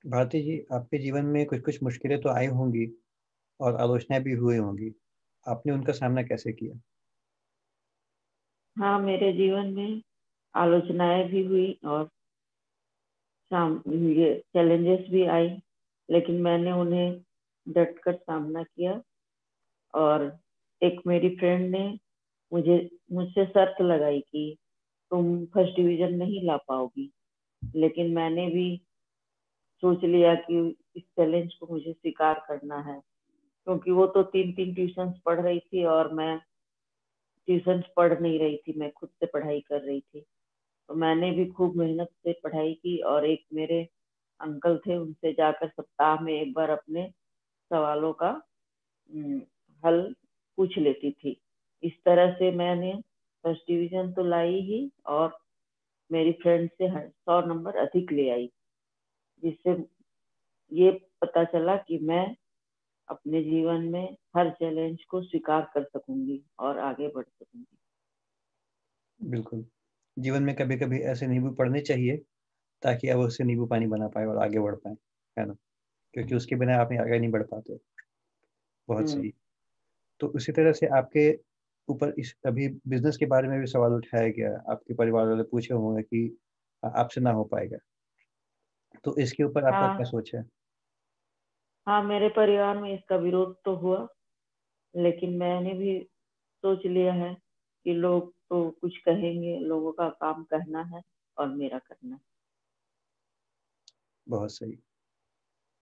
भारती जी, आपके जीवन में कुछ-कुछ मुश्किलें तो आई होंगी और आलोचनाएँ भी हुई होंगी। आपने उनका सामना कैसे किया? हाँ, मेरे जीवन में आलोचनाएँ भी हुई और साम ये चैलेंजेस भी आई, लेकिन मैंने उन्हें डट कर सामना किया। और एक मेरी फ्रेंड ने मुझे मुझसे शर्त लगाई कि तुम फर्स्ट डिवीजन नहीं ला पाओगी, लेकिन मैंने भी सोच लिया कि इस चैलेंज को मुझे स्वीकार करना है, क्योंकि वो तो 3-3 ट्यूशंस पढ़ रही थी और मैं ट्यूशंस पढ़ नहीं रही थी, मैं खुद से पढ़ाई कर रही थी। तो मैंने भी खूब मेहनत से पढ़ाई की और एक मेरे अंकल थे, उनसे जाकर सप्ताह में एक बार अपने सवालों का हम्म, हल पूछ लेती थी। इस तरह से मैंने फर्स्ट डिवीजन तो लाई ही, और मेरी फ्रेंड से 100 नंबर अधिक ले आई, जिससे ये पता चला कि मैं अपने जीवन में हर चैलेंज को स्वीकार कर सकूंगी और आगे बढ़ सकूंगी। बिल्कुल। जीवन में कभी-कभी ऐसे नींबू पड़ने चाहिए ताकि आप उससे नींबू पानी बना पाएँ और आगे बढ़ पाएँ, है ना? क्योंकि उसके बिना आप आगे नहीं बढ़ पाते। बहुत हम्म। सही। तो उसी तरह से आपके ऊपर इस अभी बिज़नेस के बारे में भी सवाल उठाया गया। आपके परिवार वाले पूछे होंगे कि आपसे ना हो पाएगा। तो इसके ऊपर आपका क्या हाँ। सोच है? हाँ, मेरे परिवार में इसका विरोध तो हुआ, लेकिन मैंने भी सोच लिया है कि लोग तो कुछ कहेंगे, लोगों का काम कहना है और मेरा करना है। बहुत सही।